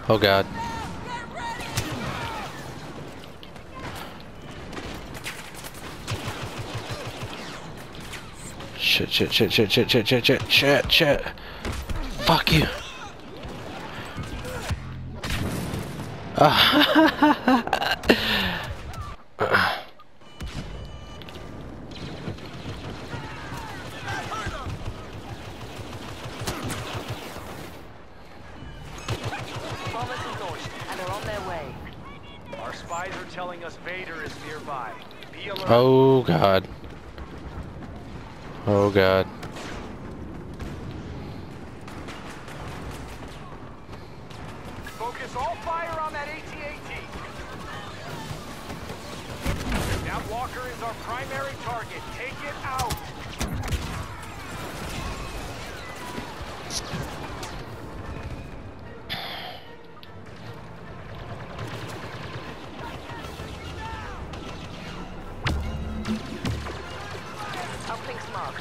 Oh god. Shit, shit, shit, shit, shit, shit, shit, shit, shit, shit. Fuck you. Bombers have launched and are on their way. Our spies are telling us Vader is nearby. Be alert. Oh god. Oh god. Focus all fire on that AT-AT. That walker is our primary target. Take it out. Uplinks marked.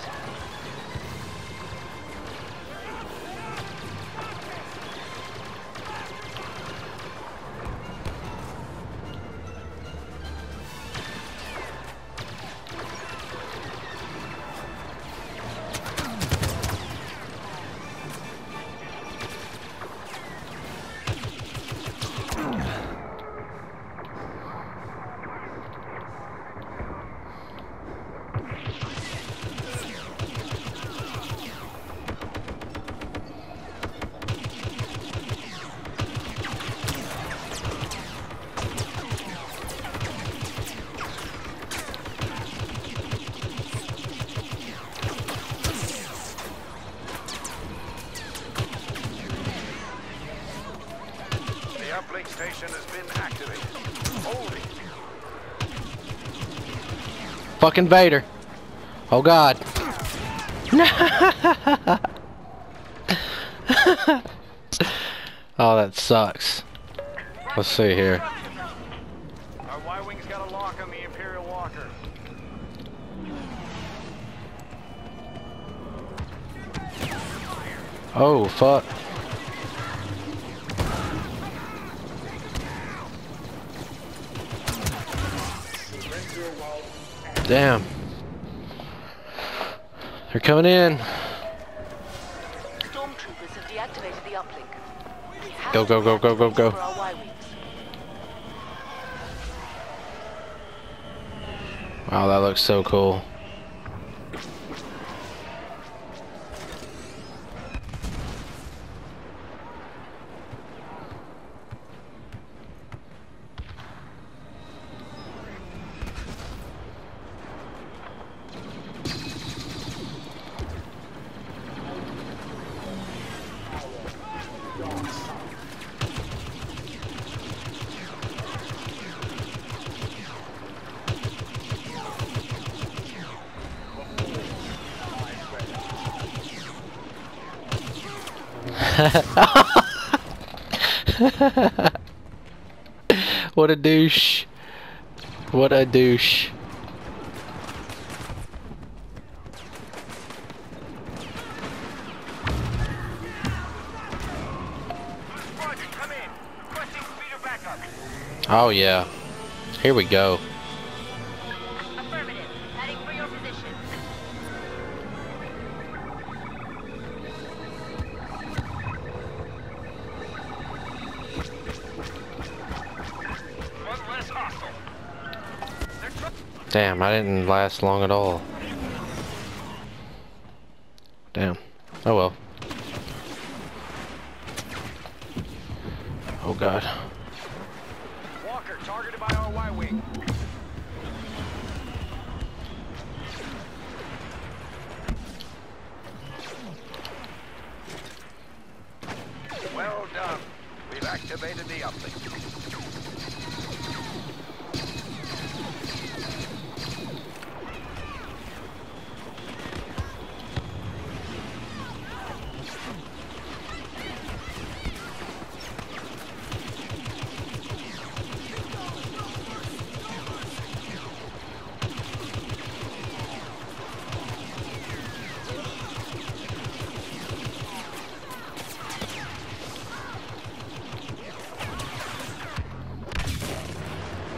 The uplink station has been activated. Hold it. Fucking Vader. Oh god. Oh, that sucks. Let's see here. Our Y-Wing's got a lock on the Imperial Walker. Oh, fuck. Damn. They're coming in. Stormtroopers have deactivated the uplink. We have Go, go, go, go, go, go. for our Y-Wings. Wow, that looks so cool. What a douche. What a douche. Roger, come in. Requesting speeder backup. Oh yeah. Here we go. Affirmative. Heading for your position. One less hostile. Damn, I didn't last long at all. Damn. Oh well. Oh god. Walker targeted by our Y-Wing. Well done. We've activated the uplink.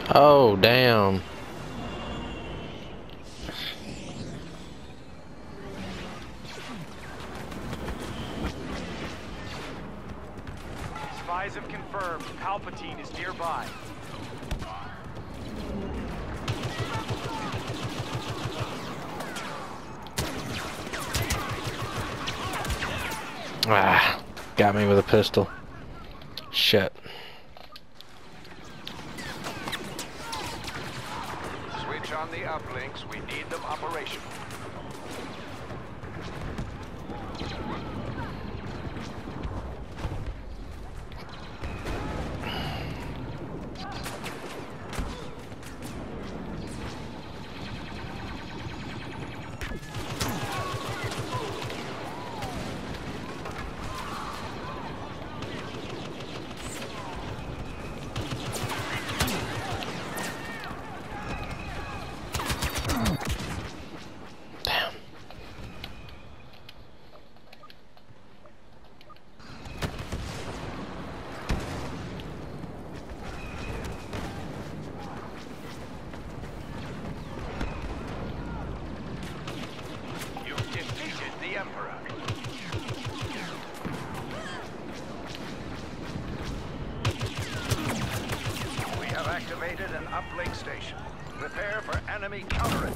Oh, damn. Spies have confirmed Palpatine is nearby. Ah, got me with a pistol. Shit. Switch on the uplinks. We need them operational. Damn. You've defeated the Emperor. We have activated an uplink station. Prepare for enemy countering.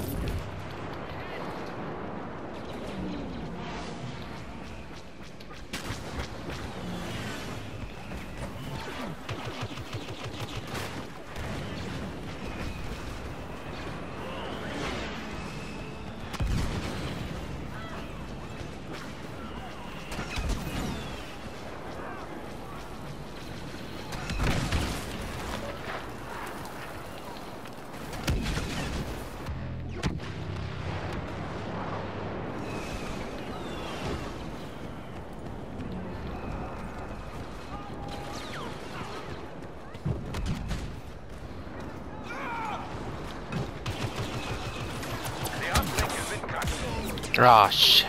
The uplink has been cut. Ah, shit.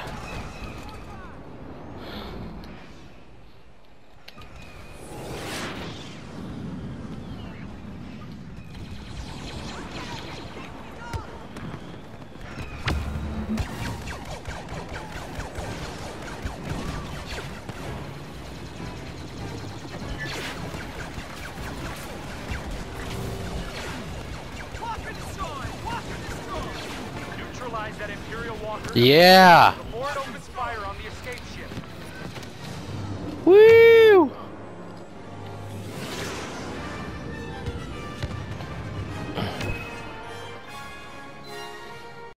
Neutralize that Imperial walker Yeah. before it opens fire on the escape ship. Whee!